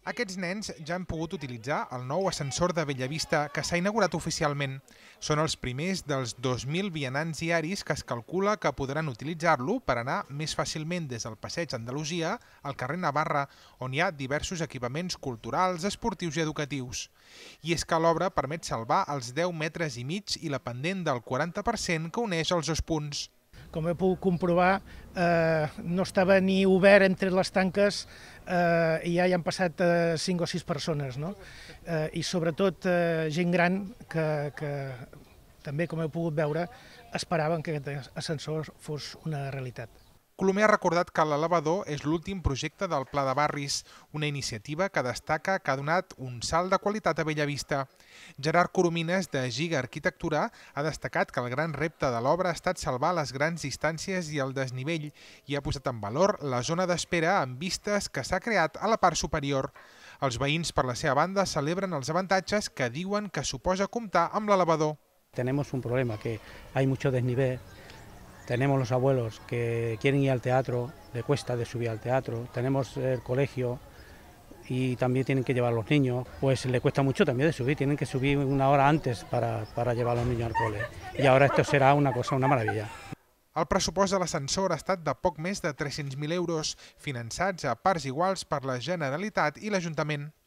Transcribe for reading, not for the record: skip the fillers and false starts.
Aquests nens ja han pogut utilitzar el nou ascensor de Bellavista que s'ha inaugurat oficialment. Són els primers dels 2.000 vianants diaris que es calcula que podran utilitzar-lo per anar més fàcilment des del Passeig Andalusia al carrer Navarra, on hi ha diversos equipaments culturals, esportius i educatius. I és que l'obra permet salvar els 10 metres i mig i la pendent del 40% que uneix els dos punts. Com he pogut comprovar, no estava ni obert entre les tanques i ja hi han passat 5 o 6 persones, no? I sobretot gent gran que també, com heu pogut veure, esperaven que aquest ascensor fos una realitat. Colomer ha recordat que l'elevador és l'últim projecte del Pla de Barris, una iniciativa que destaca que ha donat un salt de qualitat a Bellavista. Gerard Coromines, de Giga Arquitectura, ha destacat que el gran repte de l'obra ha estat salvar les grans distàncies i el desnivell i ha posat en valor la zona d'espera amb vistes que s'ha creat a la part superior. Els veïns, per la seva banda, celebren els avantatges que diuen que suposa comptar amb l'elevador. Tenemos un problema, que hay mucho desnivel. Tenemos los abuelos que quieren ir al teatro, le cuesta de subir al teatro. Tenemos el colegio y también tienen que llevar a los niños, pues le cuesta mucho también de subir, tienen que subir una hora antes para llevar a los niños al cole. Y ahora esto será una maravilla. El pressupost de l'ascensor ha estat de poc més de 300.000 euros, finançats a parts iguals per la Generalitat i l'Ajuntament.